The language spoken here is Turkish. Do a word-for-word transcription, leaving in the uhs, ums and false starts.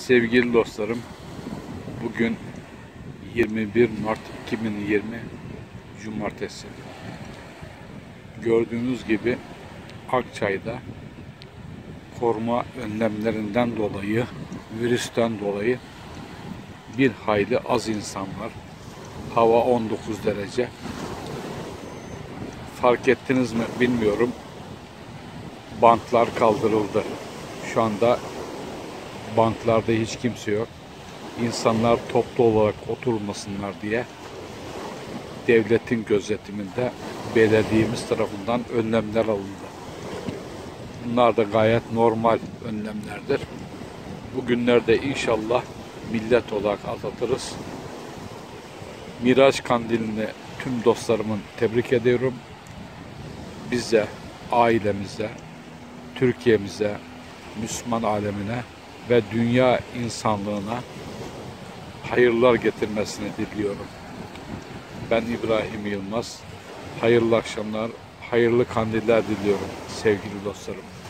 Sevgili dostlarım, bugün yirmi bir Mart iki bin yirmi Cumartesi. Gördüğünüz gibi Akçay'da koruma önlemlerinden dolayı, virüsten dolayı bir hayli az insan var. Hava on dokuz derece. Fark ettiniz mi bilmiyorum. Banklar kaldırıldı. Şu anda banklarda hiç kimse yok. İnsanlar toplu olarak oturmasınlar diye devletin gözetiminde belediyemiz tarafından önlemler alındı. Bunlar da gayet normal önlemlerdir. Bugünlerde inşallah millet olarak atlatırız. Miraç Kandili'ni tüm dostlarımın tebrik ediyorum. Bize, ailemize, Türkiye'mize, Müslüman alemine ve dünya insanlığına hayırlar getirmesini diliyorum. Ben İbrahim Yılmaz. Hayırlı akşamlar, hayırlı kandiller diliyorum sevgili dostlarım.